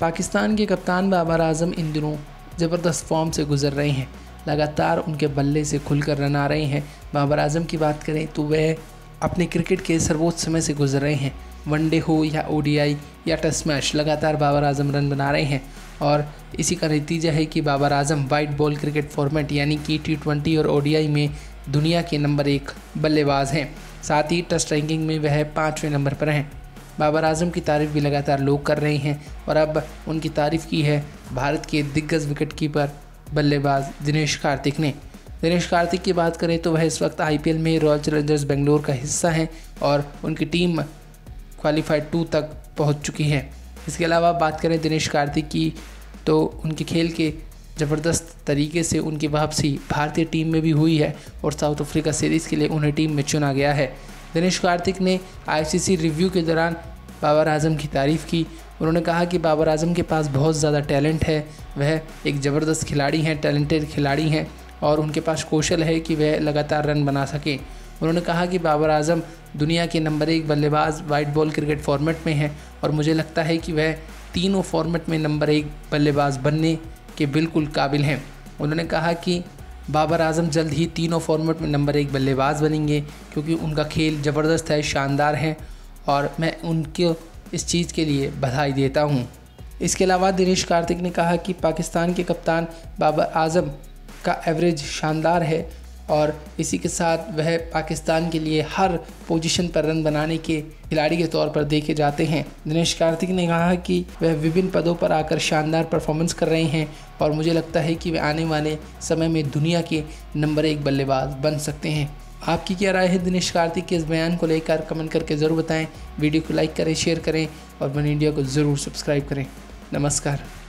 पाकिस्तान के कप्तान बाबर आजम इन दिनों ज़बरदस्त फॉर्म से गुजर रहे हैं। लगातार उनके बल्ले से खुलकर रन आ रहे हैं। बाबर आजम की बात करें तो वह अपने क्रिकेट के सर्वोच्च समय से गुजर रहे हैं। वनडे हो या ओडीआई या टेस्ट मैच, लगातार बाबर आजम रन बना रहे हैं और इसी का नतीजा है कि Babar Azam white ball cricket format यानी कि T20 और ओडीआई में दुनिया के नंबर 1 बल्लेबाज हैं। साथ ही टेस्ट रैंकिंग में वह 5वें नंबर पर हैं। बाबर आजम की तारीफ़ भी लगातार लोग कर रहे हैं और अब उनकी तारीफ़ की है भारत के दिग्गज विकेटकीपर बल्लेबाज दिनेश कार्तिक ने। दिनेश कार्तिक की बात करें तो वह इस वक्त IPL में रॉयल चैलेंजर्स बेंगलोर का हिस्सा हैं और उनकी टीम क्वालिफाइड 2 तक पहुंच चुकी है। इसके अलावा बात करें दिनेश कार्तिक की तो उनके खेल के ज़बरदस्त तरीके से उनकी वापसी भारतीय टीम में भी हुई है और साउथ अफ्रीका सीरीज़ के लिए उन्हें टीम में चुना गया है। दिनेश कार्तिक ने ICC रिव्यू के दौरान बाबर आजम की तारीफ़ की। उन्होंने कहा कि बाबर आजम के पास बहुत ज़्यादा टैलेंट है, वह एक ज़बरदस्त खिलाड़ी हैं, टैलेंटेड खिलाड़ी हैं और उनके पास कौशल है कि वह लगातार रन बना सकें। उन्होंने कहा कि बाबर आजम दुनिया के नंबर 1 बल्लेबाज वाइट बॉल क्रिकेट फॉर्मेट में हैं और मुझे लगता है कि वह तीनों फॉर्मेट में नंबर 1 बल्लेबाज बनने के बिल्कुल काबिल हैं। उन्होंने कहा कि बाबर आजम जल्द ही तीनों फॉर्मेट में नंबर 1 बल्लेबाज बनेंगे क्योंकि उनका खेल ज़बरदस्त है, शानदार है और मैं उनके इस चीज़ के लिए बधाई देता हूं। इसके अलावा दिनेश कार्तिक ने कहा कि पाकिस्तान के कप्तान बाबर आजम का एवरेज शानदार है और इसी के साथ वह पाकिस्तान के लिए हर पोजीशन पर रन बनाने के खिलाड़ी के तौर पर देखे जाते हैं। दिनेश कार्तिक ने कहा कि वह विभिन्न पदों पर आकर शानदार परफॉर्मेंस कर रहे हैं और मुझे लगता है कि वे आने वाले समय में दुनिया के नंबर 1 बल्लेबाज बन सकते हैं। आपकी क्या राय है दिनेश कार्तिक के इस बयान को लेकर? कमेंट करके ज़रूर बताएं। वीडियो को लाइक करें, शेयर करें और वन इंडिया को ज़रूर सब्सक्राइब करें। नमस्कार।